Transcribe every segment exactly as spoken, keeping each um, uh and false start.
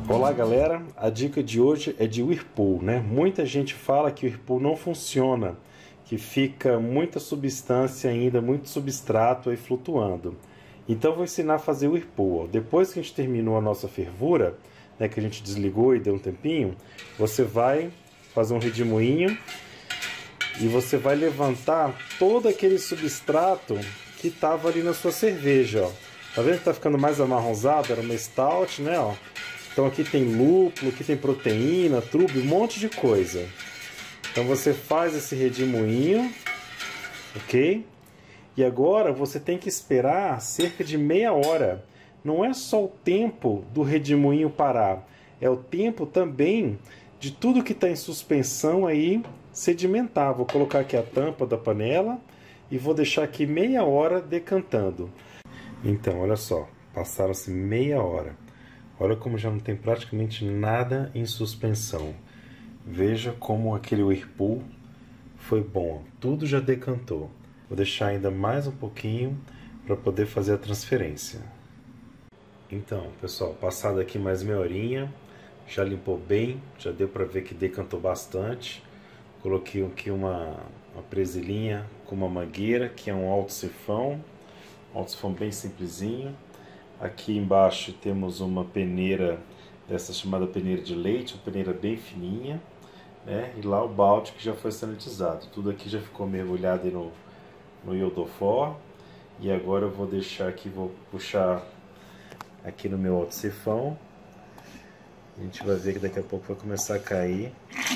Olá galera, a dica de hoje é de Whirlpool, né? Muita gente fala que o Whirlpool não funciona, que fica muita substância ainda, muito substrato aí flutuando. Então vou ensinar a fazer o Whirlpool. Depois que a gente terminou a nossa fervura, né, que a gente desligou e deu um tempinho, você vai fazer um redemoinho e você vai levantar todo aquele substrato que estava ali na sua cerveja, ó. Tá vendo que tá ficando mais amarronzado? Era uma stout, né, ó. Então aqui tem lúpulo, aqui tem proteína, trube, um monte de coisa. Então você faz esse redemoinho, ok? E agora você tem que esperar cerca de meia hora. Não é só o tempo do redemoinho parar, é o tempo também de tudo que está em suspensão aí sedimentar. Vou colocar aqui a tampa da panela e vou deixar aqui meia hora decantando. Então, olha só, passaram-se meia hora. Olha como já não tem praticamente nada em suspensão. Veja como aquele Whirlpool foi bom. Tudo já decantou. Vou deixar ainda mais um pouquinho para poder fazer a transferência. Então, pessoal, passado aqui mais meia horinha, já limpou bem, já deu para ver que decantou bastante. Coloquei aqui uma, uma presilhinha com uma mangueira, que é um alto sifão. Um alto sifão bem simplesinho. Aqui embaixo temos uma peneira, dessa chamada peneira de leite, uma peneira bem fininha, né? E lá o balde que já foi sanitizado. Tudo aqui já ficou mergulhado no, no iodofor. E agora eu vou deixar aqui, vou puxar aqui no meu alto sifão. A gente vai ver que daqui a pouco vai começar a cair.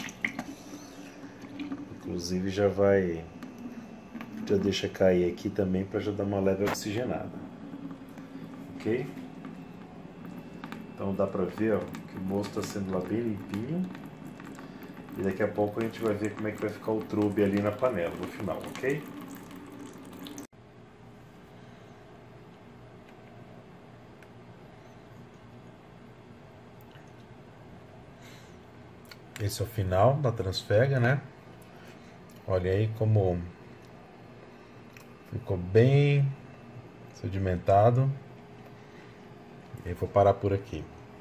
Inclusive já vai, já deixa cair aqui também para já dar uma leve oxigenada. Ok? Então dá pra ver, ó, que o moço está sendo lá bem limpinho. E daqui a pouco a gente vai ver como é que vai ficar o trube ali na panela no final, ok? Esse é o final da transfega, né? Olha aí como ficou bem sedimentado. Eu vou parar por aqui.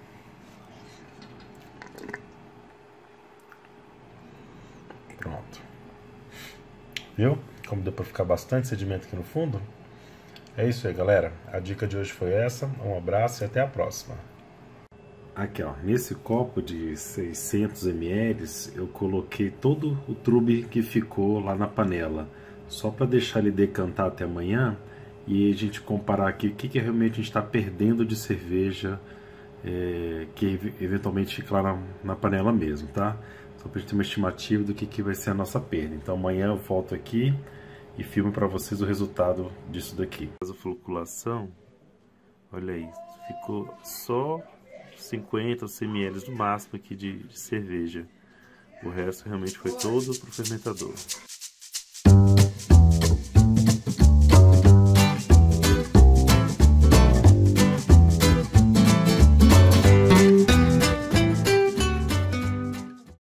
Pronto. Viu? Como deu para ficar bastante sedimento aqui no fundo? É isso aí, galera. A dica de hoje foi essa. Um abraço e até a próxima. Aqui, ó. Nesse copo de seiscentos mililitros, eu coloquei todo o trube que ficou lá na panela. Só para deixar ele decantar até amanhã. E a gente comparar aqui o que, que realmente a gente está perdendo de cerveja, é, que eventualmente fica lá na, na panela mesmo, tá? Só para a gente ter uma estimativa do que, que vai ser a nossa perda. Então amanhã eu volto aqui e filmo para vocês o resultado disso daqui. A floculação, olha aí, ficou só cinquenta mililitros no máximo aqui de, de cerveja. O resto realmente foi todo pro fermentador.